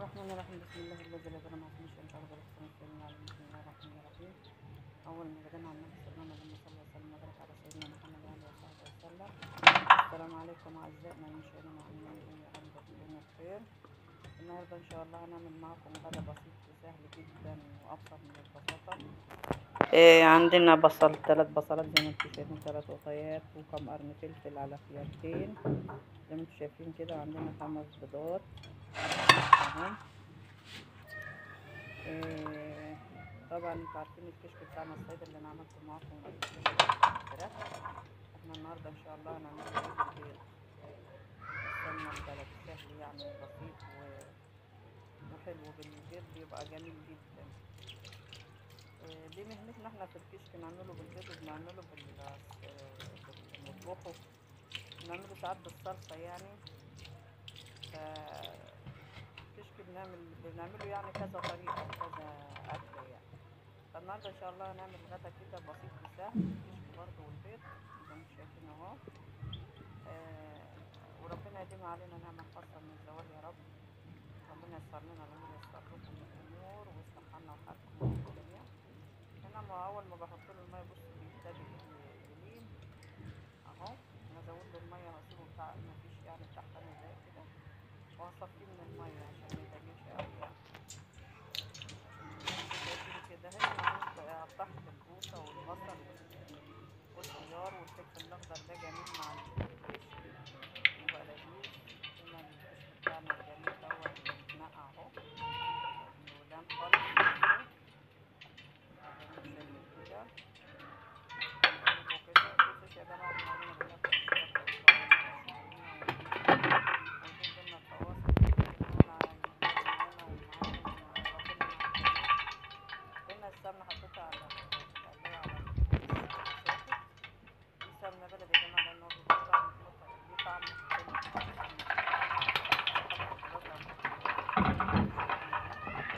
الرحمن الرحيم. بسم الله الذي لا يضر مع اسمه شيء في الارض ولا في السماء. بسم الله الرحمن الرحيم. اول ما بدأنا عن النبي صلى الله عليه وسلم، اللهم صل وسلم وبارك على سيدنا محمد وعلى اله وصحبه وسلم. السلام عليكم اعزائنا المشاهدين، عاملين ايه؟ يا رب تكونوا بخير. النهارده ان شاء الله هنعمل معاكم غدا بسيط وسهل جدا وابسط من البساطه. عندنا بصل، 3 بصلات زي ما انتم شايفين، 3 قطيات، وكم قرن فلفل على خيارتين زي ما انتم شايفين كده. وعندنا 5 بيضات اهو. طبعا انتوا عارفين الكشك بتاعنا الصيد اللي انا عملته معاكم قبل كده بالفراخ. احنا النهارده ان شاء الله هنعمله ايه؟ بالبيض والسمنه البلدي، سهل يعني وبسيط وحلو. بالبيض بيبقى جميل جدا. دي مهنتنا احنا في الكشك، نعمله بالبيض وبنعمله بنطبخه، بنعمله ساعات بالصلصه يعني. الكشك بنعمله يعني كذا طريقه وكذا اكله يعني. فالنهارده ان شاء الله هنعمل غدا كده بسيط وسهل بالكشك برضه والبيض زي ما انتم شايفين اهو. وربنا يديم علينا نعمة خاصة من الزوال يا رب. ربنا ييسر لنا الأمور، ييسر لكم الأمور ويصلح حالنا وحالكم الجميع. هنا أول ما بحط له المية بص بيبتدي يلين أهو. أنا أزود له المية وهسيبه بتاع مفيش يعني بتاع 5 دقايق كده، وهصفيه من المية عشان ما يتقليش أوي يعني. شايفين كده هنا قطعت الكوسة والبصل والخيار والفلفل الأخضر، ده جميل مع الكشك بيبقى لذيذ. هنا الكشك بتاعنا الجميل دوت بيتنقع اهو من الودان خالص بصوا زي ما انتم شايفين كده. نقلبه كده. متنسوش يا جماعة تنورونا باللايك والاشتراك وتفعلوا الجرس لينا ويدوم بينا التواصل معانا ومعاكم. ربنا معاكم. هنا السمنة حطيتها على القلاية على ساخن. دي سمنة بلدي يا جماعة، لأن هو بيبقى طعم ليه طعم حلو كده السمنة البلدي. حتى الخضار لو كنت شايفين اهو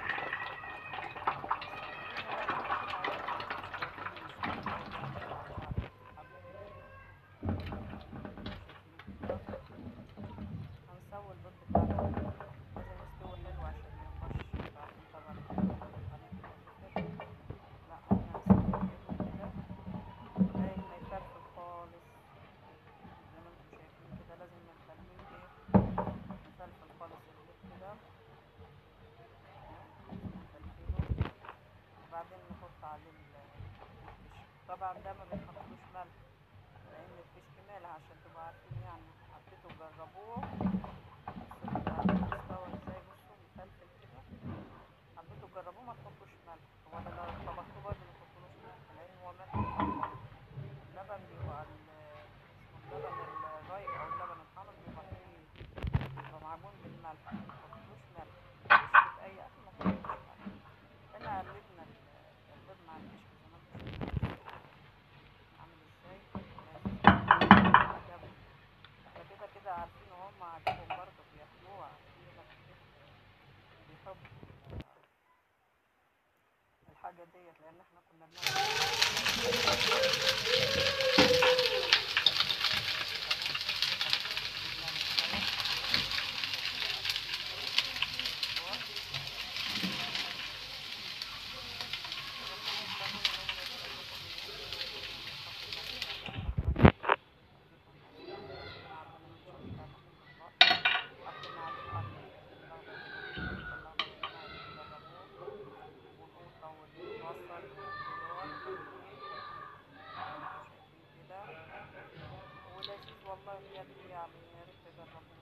مسويين. وهنا حاطين عليه زي ما انتم شايفين شوية توابل كده على بعض، حبة فلفل زي ما انتم شايفين كده. هنسوي البيض بتاعنا لازم يستوي حلو عشان ما يبقاش، انتوا عارفين طبعا البيض لما نحط عليه ملح وفلفل لا احنا نسويه حلو كده لغاية ما يفلفل خالص زي ما انتم شايفين كده. لازم نخليه ايه، مفلفل خالص البيض كده اهو. لازم نفلفله وبعدين نحط عليه الكشك. طبعا ده ما بنحطلوش ملح لان الكشك مالح عشان تبقوا عارفين يعني. حطيته جربوه بصوا البيض استوى ازاي، بصوا مفلفل كده. حبيتوا تجربوه ما تحطوش ملح، ولا لو طبختوه برضه ما تحطولوش ملح لان هو مالح خالص. اللبن بيبقى اسمه اللبن الرايب او اللبن الحامض بيبقى فيه، بيبقى معجون بالملح. ما تحطلوش ملح. الكشك في اي اكل ما تحطلوش ملح. هنا قلبنا البيض مع الكشك زي ما انتم شايفين بصوا عامل ازاي لذيذ جدا وعجبهم. ده كده كده عارفين وهم عاجبهم برضه بياكلوه، عارفين هنا في البيت بيحبوا الحاجة ديت لان احنا كنا حطينا عليه قرن الفلفل الأخضر زي ما قلت الفلفل الأخضر يا جماعة، ياريت تجربوه. والقوطة والبصل والخيار كلين زي ما انتوا شايفين كده، ولذيذ والله بجد يعني، ياريت تجربوه.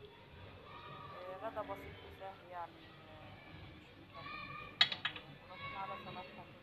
غدا بسيط وسهل يعني، مش مكلف كتير يعني، وربنا على صلاتكم.